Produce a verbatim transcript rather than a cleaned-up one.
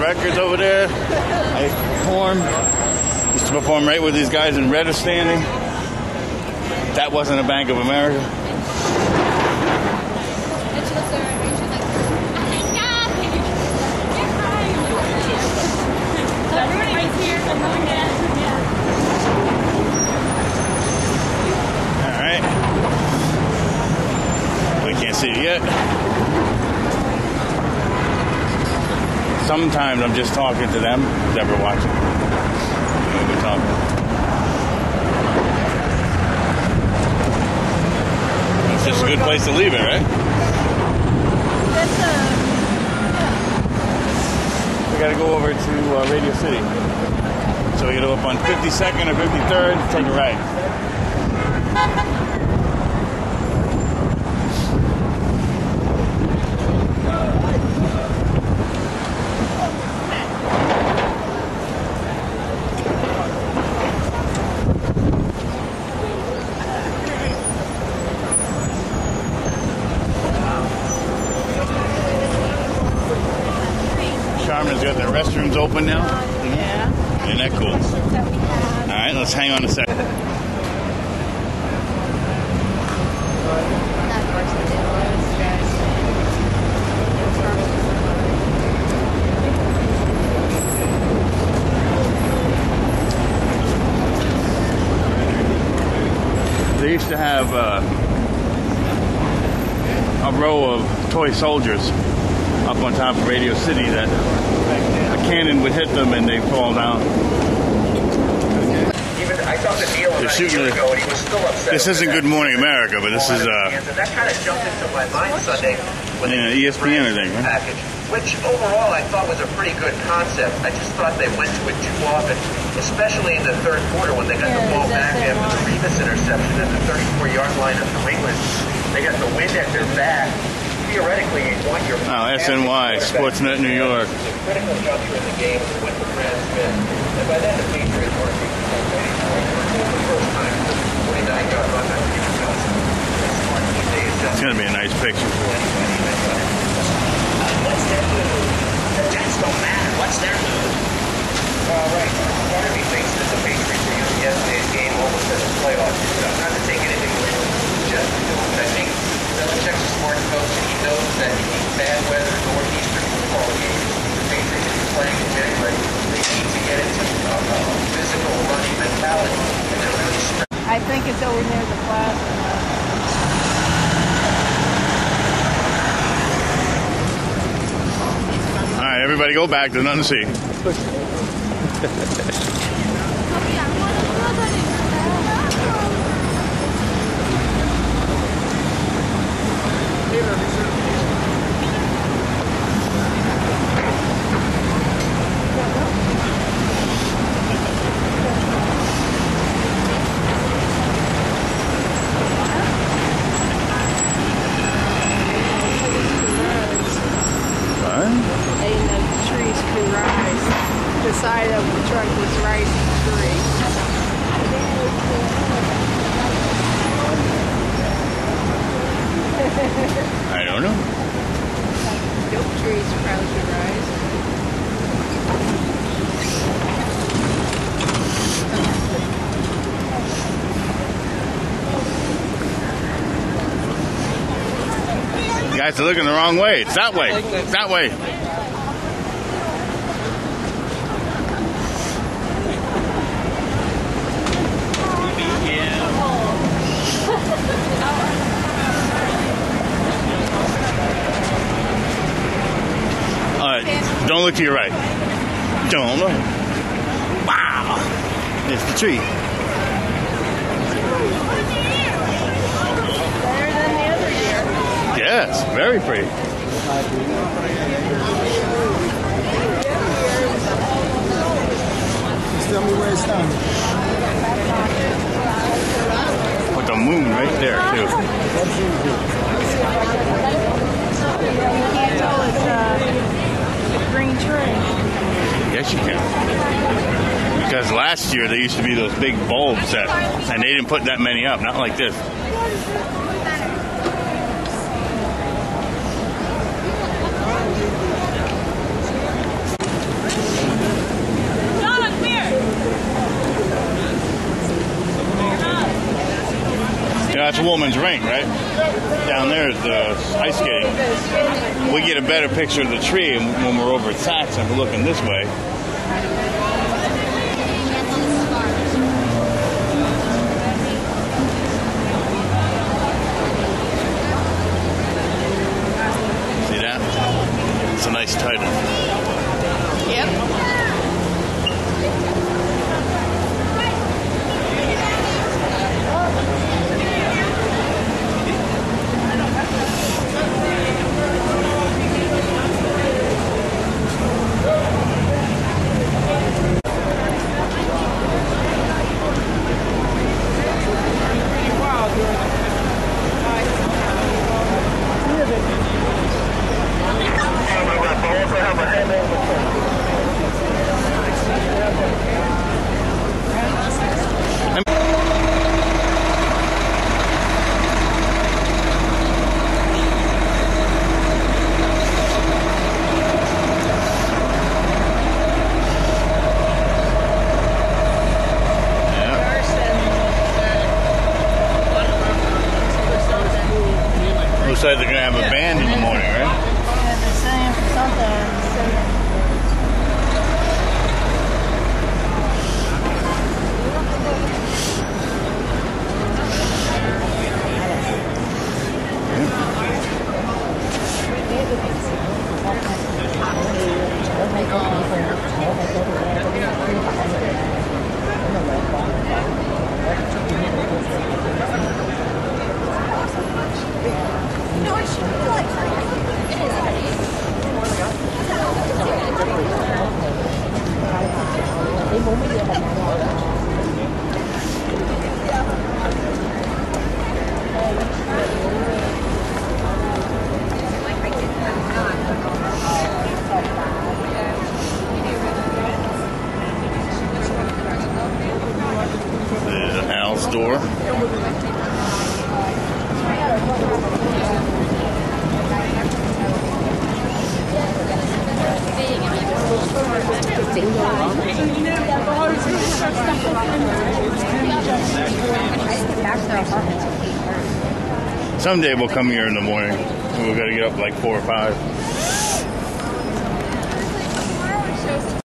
records over there. I perform. Used to perform right where these guys in red are standing. That wasn't a Bank of America. Alright. We can't see it yet. Sometimes I'm just talking to them, who's ever watching. We're talking. It's just a good place to leave it, right? That's a, We gotta go over to uh, Radio City. So we gotta go up on fifty-second or fifty-third, take a right. Charmin's got their restrooms open now. yeah. Isn't that cool? Alright, let's hang on a second. They used to have uh, a row of toy soldiers up on top of Radio City that a cannon would hit them and they fall down. Even I thought the deal They're was a shooting year it. ago, and he was still upset. This isn't Good Morning America, but this is uh, And that kind of jumped into my mind Sunday when yeah, they E S P N, I think, right? package, which overall I thought was a pretty good concept. I just thought they went to it too often, especially in the third quarter when they got Yeah, the ball that's back it. after the Revis interception at the thirty-four yard line of New England. They got the wind at their back. Theoretically, you want your Oh, S N Y, Sportsnet New York. It was a critical juncture in the game when it went to Brad Smith. And by then, the Patriots were the first time the forty-nine yard run that Stephen Johnson. It's going to be a nice picture. What's their move? The Jets don't matter. What's their move? All right. Part of me thinks that the Patriots are using yesterday's game almost as a playoff. Not to take anything away from the Jets. I think Belichick's a smart coach, and he knows that in bad weather, northeastern football games, the Patriots are playing in January. They need to get into a, a physical running mentality, and they're really stressed. I think it's over near the plaza. All right, everybody go back. There's nothing to see. Ain't no trees could rise. The side of the truck was rising tree. I don't know. Dope trees probably rise. You guys are looking the wrong way. It's that way. It's that way. Uh, don't look to your right. Don't look. Wow. It's the tree. Better than the other year. Yes, very pretty. Just tell me where it's done. With the moon right there, too. You can't tell it's a green tree. Yes, you can. Because last year there used to be those big bulbs that, and they didn't put that many up, not like this. the ice skating. We get a better picture of the tree when we're over at Saks and we're looking this way. See that? It's a nice title. Yep. Looks like they're going to have a band in the morning, right? Yeah, they're saying something. There's an Al's door. Someday we'll come here in the morning. We've got to get up like four or five.